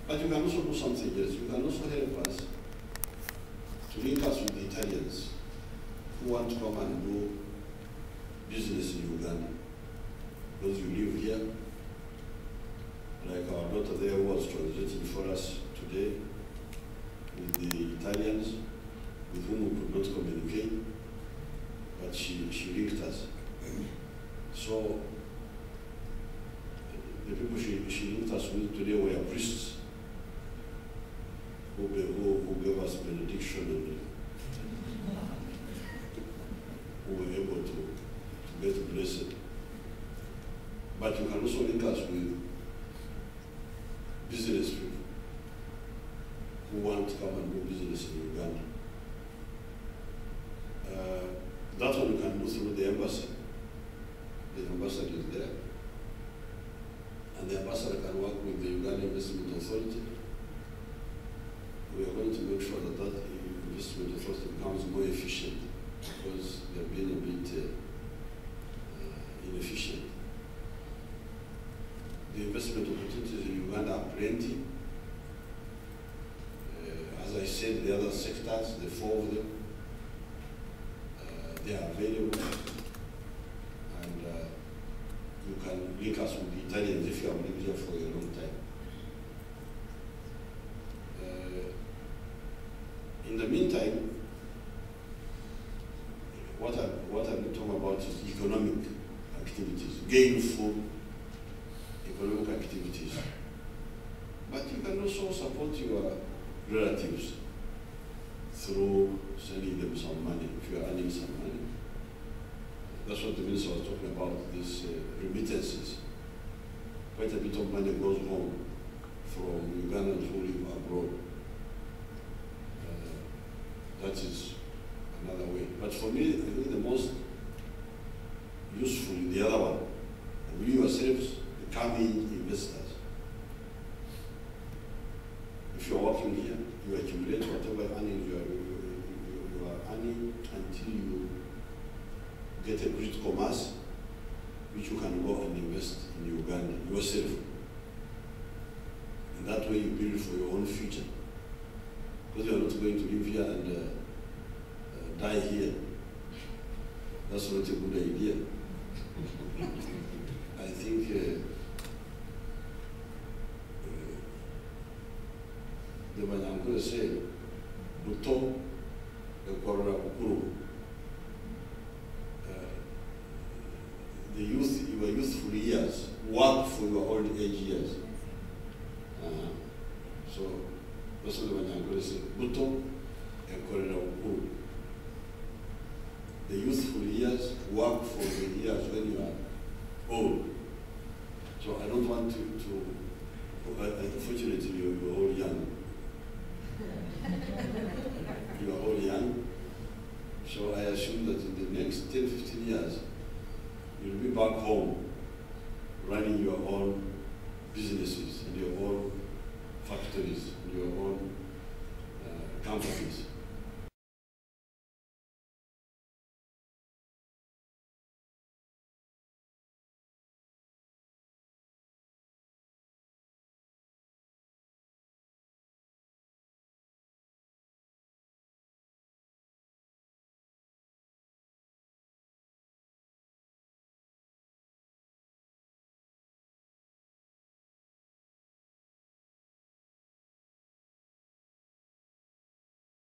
But you can also do something else. You can also help us to link us with the Italians who want to come and do business in Uganda. Those who live here, like our daughter there who was translating for us today, with the Italians with whom we could not communicate, but she linked us. So the people she linked us with today were priests who gave us benediction and who were able to get blessed. But you can also link us with business people who want to come and do business in Uganda. That one you can do through the embassy. The ambassador is there. And the ambassador can work with the Uganda Investment Authority. We are going to make sure that that investment authority becomes more efficient because they have been a bit inefficient. The investment opportunities in Uganda are plenty. As I said, the other sectors, the four of them, they are available. And you can link us with the Italians if you have lived here for a long time. In the meantime, what I'm talking about is economic activities, gainful economic activities. But you can also support your relatives through sending them some money, if you are earning some money. That's what the minister was talking about, these remittances. Quite a bit of money goes home from Ugandans who live abroad. That is another way. But for me, I think the most useful is the other one. We yourselves becoming investors. If you are working here, you accumulate whatever earnings you are earning until you get a critical mass, which you can go and invest in Uganda yourself. And that way you build for your own future. Because you are not going to live here and die here. That's not a good idea. I think the one I'm going to say, Buto Ekorora Ukuru. The youth, your youthful years, work for your old age years. So that's what I'm going to say. Buto Ekorora Ukuru. The youthful years, work for the years when you are old. So I don't want to unfortunately, you're all young. You are all young. So I assume that in the next 10, 15 years, you'll be back home running your own businesses and your own factories and your own companies.